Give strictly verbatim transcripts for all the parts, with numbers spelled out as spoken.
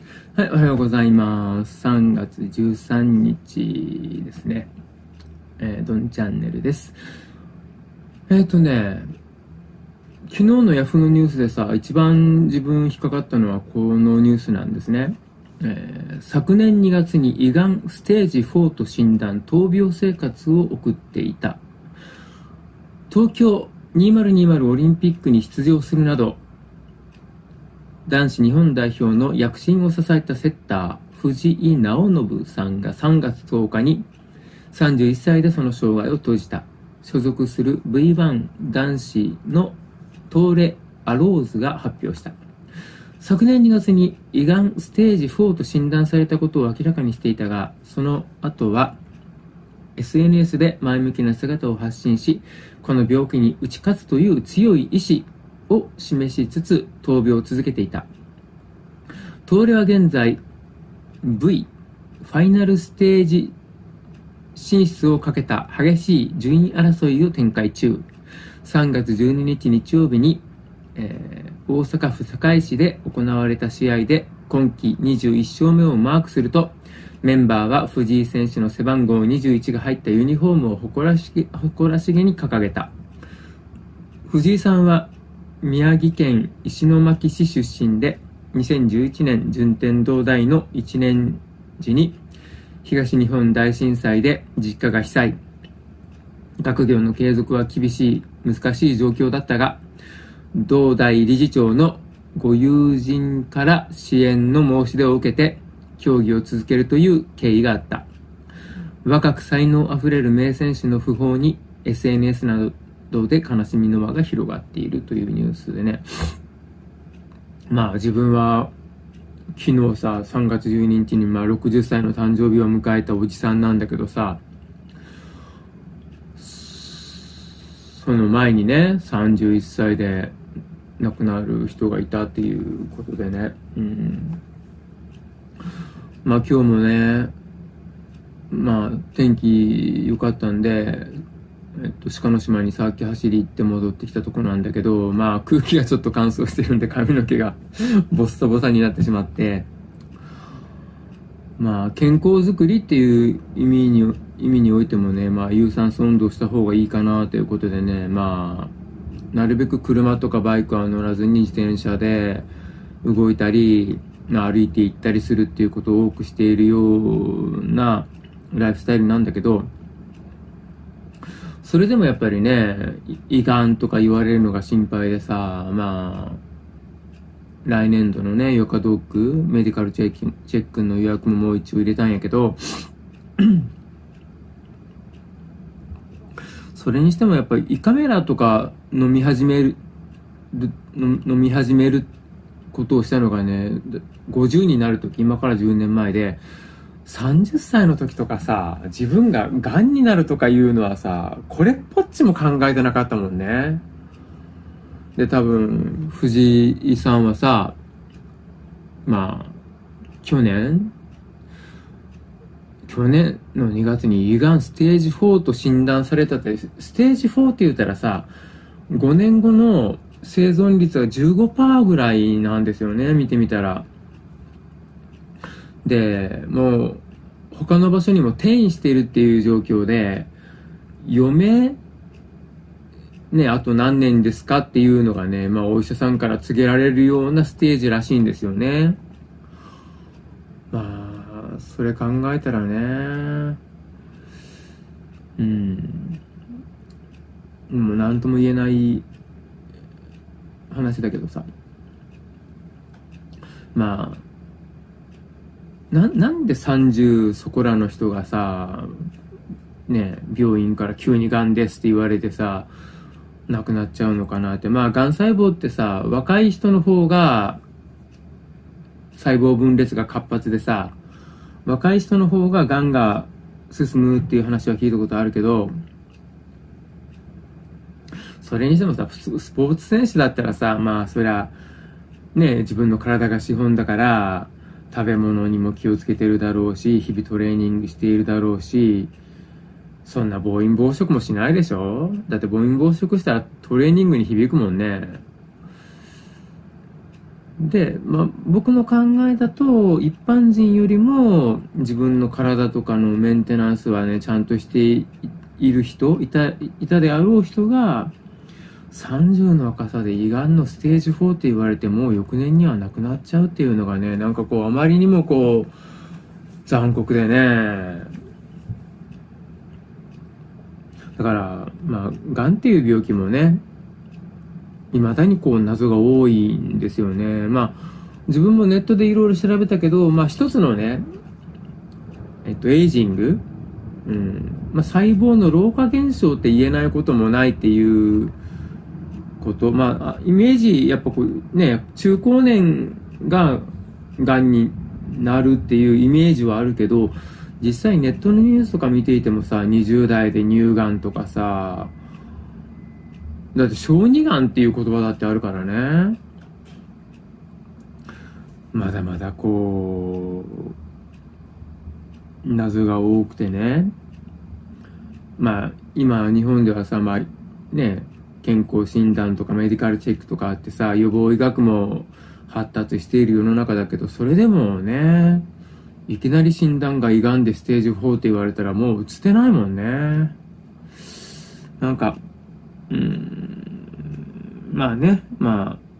はい、おはようございます。さんがつじゅうさんにちですね。えー、ドンチャンネルです。えっ、ー、とね、昨日のヤフーのニュースでさ、一番自分引っかかったのはこのニュースなんですね。えー、昨年にがつに胃がんステージフォーと診断、闘病生活を送っていた。東京にせんにじゅうオリンピックに出場するなど、男子日本代表の躍進を支えたセッター、藤井直伸さんがさんがつとおかにさんじゅういっさいでその生涯を閉じた。所属する ブイワン 男子のトーレ・アローズが発表した。昨年にがつに胃がんステージフォーと診断されたことを明らかにしていたが、その後は エスエヌエス で前向きな姿を発信し、この病気に打ち勝つという強い意志を示しつつ闘病を続けていた。トーレは現在 V ファイナルステージ進出をかけた激しい順位争いを展開中。さんがつじゅうににち日曜日に、えー、大阪府堺市で行われた試合で今季にじゅういっしょうめをマークすると、メンバーは藤井選手の背番号にじゅういちが入ったユニフォームを誇らしげ、誇らしげに掲げた。藤井さんは宮城県石巻市出身で、にせんじゅういちねん順天堂大のいちねん時に東日本大震災で実家が被災。学業の継続は厳しい、難しい状況だったが、同大理事長のご友人から支援の申し出を受けて競技を続けるという経緯があった。若く才能あふれる名選手の訃報に エスエヌエス などで悲しみの輪が広がっているというニュースでね。まあ自分は昨日さ、さんがつじゅうににちにまあろくじゅっさいの誕生日を迎えたおじさんなんだけどさ、その前にね、さんじゅういっさいで亡くなる人がいたっていうことでね、うん、まあ今日もね、まあ天気良かったんで、えっと、鹿の島にさっき走り行って戻ってきたとこなんだけど、まあ空気がちょっと乾燥してるんで髪の毛がボッサボサになってしまって、まあ健康づくりっていう意味に意味においてもね、まあ有酸素運動した方がいいかなということでね、まあなるべく車とかバイクは乗らずに自転車で動いたり、まあ、歩いて行ったりするっていうことを多くしているようなライフスタイルなんだけど、それでもやっぱりね、胃がんとか言われるのが心配でさ、まあ来年度のね、ヨカドッグメディカルチェック、チェックの予約ももう一応入れたんやけどそれにしてもやっぱり胃カメラとか飲み始める飲み始めることをしたのがね、ごじゅうになるとき、今からじゅうねんまえで、さんじゅっさいの時とかさ、自分ががんになるとかいうのはさ、これっぽっちも考えてなかったもんね。で、多分藤井さんはさ、まあ去年去年のにがつに胃がんステージフォーと診断されたって、ステージフォーって言ったらさ、ごねんごの生存率が じゅうごパーセント ぐらいなんですよね、見てみたら。で、もう他の場所にも転移しているっていう状況で、余命ね、あと何年ですかっていうのがね、まあお医者さんから告げられるようなステージらしいんですよね。まあそれ考えたらね、うん、もう何とも言えない話だけどさ、まあな、なんでさんじゅうそこらの人がさ、ね、病院から急にがんですって言われてさ、亡くなっちゃうのかなって。まあがん細胞ってさ、若い人の方が細胞分裂が活発でさ、若い人の方ががんが進むっていう話は聞いたことあるけど、それにしてもさ、普通スポーツ選手だったらさ、まあそりゃね、自分の体が資本だから食べ物にも気をつけてるだろうし、日々トレーニングしているだろうし、そんな暴飲暴食もしないでしょ。だって暴飲暴食したらトレーニングに響くもんね。 で、まあ、僕の考えだと、一般人よりも自分の体とかのメンテナンスはね、ちゃんとしている人、いた、いたであろう人が、さんじゅうの若さで胃がんのステージフォーって言われてもう翌年にはなくなっちゃうっていうのがね、なんかこう、あまりにもこう、残酷でね。だから、まあ、がんっていう病気もね、未だにこう謎が多いんですよね。まあ、自分もネットでいろいろ調べたけど、まあ一つのね、えっと、エイジング、うん、まあ細胞の老化現象って言えないこともないっていうこと、まあ、イメージ、やっぱこうね、中高年ががんになるっていうイメージはあるけど、実際ネットのニュースとか見ていてもさ、にじゅう代で乳がんとかさ、だって小児がんっていう言葉だってあるからね。まだまだこう謎が多くてね。まあ今日本ではさ、まあね、健康診断とかメディカルチェックとかあってさ、予防医学も発達している世の中だけど、それでもね、いきなり診断が胃がんでステージフォーって言われたらもう打つてないもんね。なんかうーん、まあね、まあ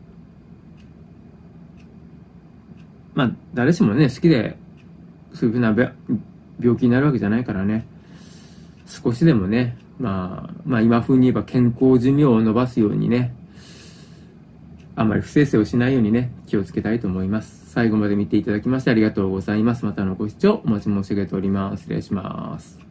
まあ誰しもね好きでそういうふうな病気になるわけじゃないからね、少しでもね、まあまあ今風に言えば健康寿命を伸ばすようにね、あんまり不正生をしないようにね、気をつけたいと思います。最後まで見ていただきましてありがとうございます。またのご視聴お待ち申し上げております。失礼します。